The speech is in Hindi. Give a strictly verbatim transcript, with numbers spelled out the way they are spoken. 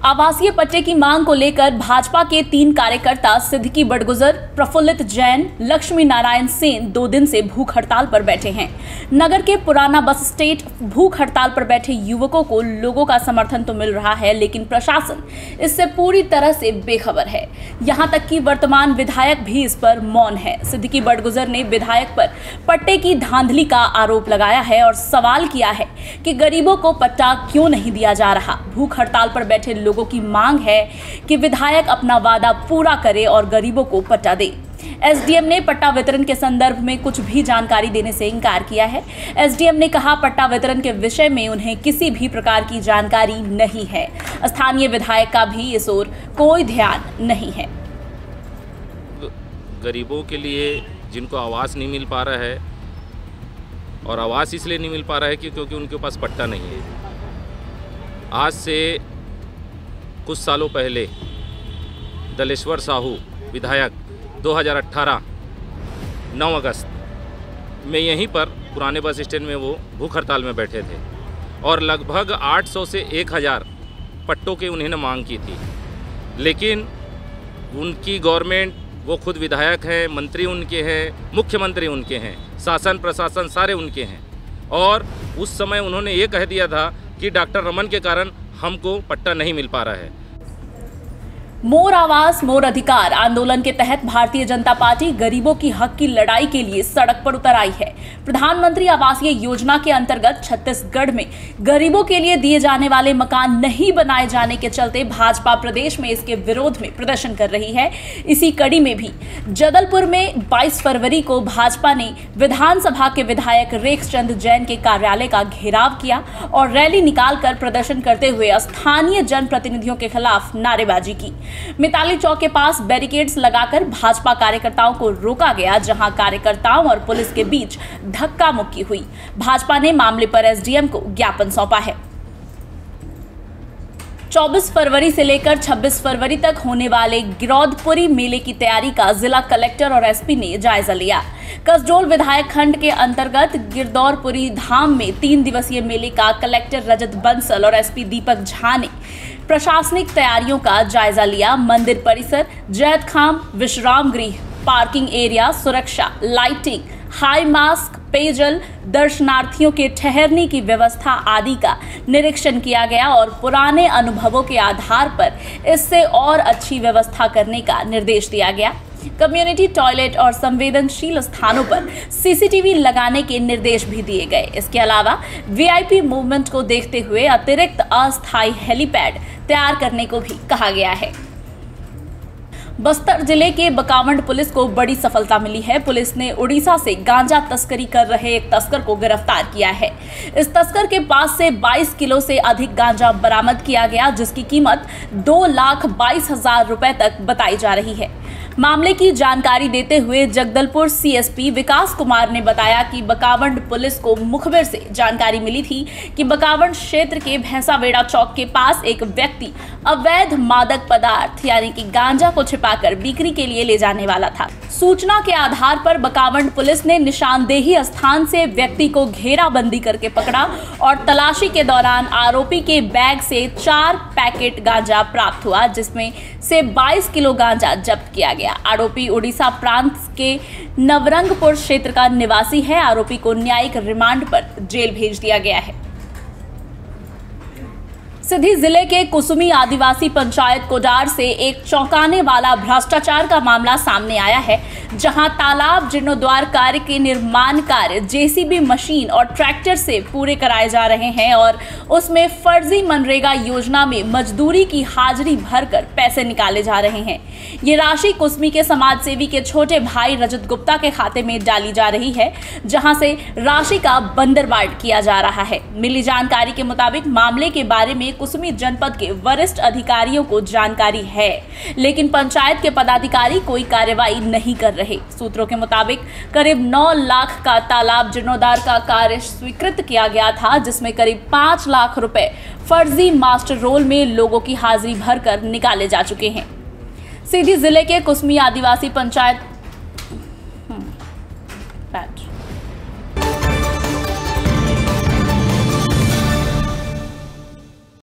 आवासीय पट्टे की मांग को लेकर भाजपा के तीन कार्यकर्ता सिद्दीकी बड़गुजर, प्रफुल्लित जैन, लक्ष्मी नारायण सेन दो दिन से भूख हड़ताल पर बैठे हैं। नगर के पुराना बस स्टैंड भूख हड़ताल पर बैठे युवकों को लोगों का समर्थन तो मिल रहा है, लेकिन प्रशासन इससे पूरी तरह से बेखबर है। यहां तक कि वर्तमान विधायक भी इस पर मौन है। सिद्दीकी बड़गुजर ने विधायक पर पट्टे की धांधली का आरोप लगाया है और सवाल किया है कि गरीबों को पट्टा क्यों नहीं दिया जा रहा। भूख हड़ताल पर बैठे लोगों की मांग है कि विधायक अपना वादा पूरा करे और गरीबों को पट्टा दे। एसडीएम ने पट्टा वितरण के संदर्भ में कुछ भी जानकारी देने से इनकार किया है। एसडीएम ने कहा, पट्टा वितरण के विषय में उन्हें किसी भी प्रकार की जानकारी नहीं है। स्थानीय विधायक का भी इस ओर कोई ध्यान नहीं है। गरीबों के लिए जिनको आवास नहीं मिल पा रहा है, और आवास इसलिए नहीं मिल पा रहा है कि क्योंकि उनके पास पट्टा नहीं है। आज से कुछ सालों पहले दलेश्वर साहू विधायक दो हज़ार अठारह नौ अगस्त में यहीं पर पुराने बस स्टैंड में वो भूख हड़ताल में बैठे थे और लगभग आठ सौ से एक हज़ार पट्टों की उन्होंने मांग की थी। लेकिन उनकी गवर्नमेंट, वो खुद विधायक हैं, मंत्री उनके हैं, मुख्यमंत्री उनके हैं, शासन प्रशासन सारे उनके हैं, और उस समय उन्होंने ये कह दिया था कि डॉक्टर रमन के कारण हमको पट्टा नहीं मिल पा रहा है। मोर आवास मोर अधिकार आंदोलन के तहत भारतीय जनता पार्टी गरीबों की हक की लड़ाई के लिए सड़क पर उतर आई है। प्रधानमंत्री आवासीय योजना के अंतर्गत छत्तीसगढ़ में गरीबों के लिए दिए जाने वाले मकान नहीं बनाए जाने के चलते भाजपा प्रदेश में इसके विरोध में प्रदर्शन कर रही है। इसी कड़ी में भी जबलपुर में बाईस फरवरी को भाजपा ने विधानसभा के विधायक रेखचंद जैन के कार्यालय का घेराव किया और रैली निकालकर प्रदर्शन करते हुए स्थानीय जनप्रतिनिधियों के खिलाफ नारेबाजी की। मिताली चौक के पास बैरिकेड्स लगाकर भाजपा कार्यकर्ताओं को रोका गया, जहां कार्यकर्ताओं और पुलिस के बीच धक्का मुक्की हुई। भाजपा ने मामले पर एसडीएम को ज्ञापन सौंपा है। चौबीस फरवरी से लेकर छब्बीस फरवरी तक होने वाले गिरौदपुरी मेले की तैयारी का जिला कलेक्टर और एसपी ने जायजा लिया। कसडोल विधायक खंड के अंतर्गत गिरदौरपुरी धाम में तीन दिवसीय मेले का कलेक्टर रजत बंसल और एसपी दीपक झा ने प्रशासनिक तैयारियों का जायजा लिया। मंदिर परिसर, जैत खाम, विश्राम गृह, पार्किंग एरिया, सुरक्षा, लाइटिंग, हाई मास्क, पेयजल, दर्शनार्थियों के ठहरने की व्यवस्था आदि का निरीक्षण किया गया और पुराने अनुभवों के आधार पर इससे और अच्छी व्यवस्था करने का निर्देश दिया गया। कम्युनिटी टॉयलेट और संवेदनशील स्थानों पर सीसीटीवी लगाने के निर्देश भी दिए गए। इसके अलावा वीआईपी मूवमेंट को देखते हुए अतिरिक्त अस्थायी हेलीपैड तैयार करने को भी कहा गया है। बस्तर जिले के बकावंड पुलिस को बड़ी सफलता मिली है। पुलिस ने उड़ीसा से गांजा तस्करी कर रहे एक तस्कर को गिरफ्तार किया है। इस तस्कर के पास से बाईस किलो से अधिक गांजा बरामद किया गया, जिसकी कीमत दो लाख बाईस हजार रुपए तक बताई जा रही है। मामले की जानकारी देते हुए जगदलपुर सीएसपी विकास कुमार ने बताया कि बकावंड पुलिस को मुखबिर से जानकारी मिली थी कि बकावंड क्षेत्र के भैंसावेड़ा चौक के पास एक व्यक्ति अवैध मादक पदार्थ यानी कि गांजा को छिपाकर बिक्री के लिए ले जाने वाला था। सूचना के आधार पर बकावंड पुलिस ने निशानदेही स्थान से व्यक्ति को घेराबंदी करके पकड़ा और तलाशी के दौरान आरोपी के बैग से चार पैकेट गांजा प्राप्त हुआ, जिसमें से बाईस किलो गांजा जब्त किया गया। आरोपी उड़ीसा प्रांत के नवरंगपुर क्षेत्र का निवासी है। आरोपी को न्यायिक रिमांड पर जेल भेज दिया गया है। सिधी जिले के कुसुमी आदिवासी पंचायत कोडार से एक चौंकाने वाला भ्रष्टाचार का मामला सामने आया है, जहां तालाब जीर्णोद्वार कार्य के निर्माण कार्य जेसीबी मशीन और ट्रैक्टर से पूरे कराए जा रहे हैं और उसमें फर्जी मनरेगा योजना में मजदूरी की हाजिरी भरकर पैसे निकाले जा रहे हैं। ये राशि कुसुमी के समाज सेवी के छोटे भाई रजत गुप्ता के खाते में डाली जा रही है, जहां से राशि का बंदरबाट किया जा रहा है। मिली जानकारी के मुताबिक मामले के बारे में कुसुमी जनपद के वरिष्ठ अधिकारियों को जानकारी है, लेकिन पंचायत के पदाधिकारी कोई कार्रवाई नहीं कर रहे। सूत्रों के मुताबिक करीब नौ लाख का तालाब जीर्णोद्धार का कार्य स्वीकृत किया गया था, जिसमें करीब पांच लाख रुपए फर्जी मास्टर रोल में लोगों की हाजिरी भरकर निकाले जा चुके हैं। सीधी जिले के कुसुमी आदिवासी पंचायत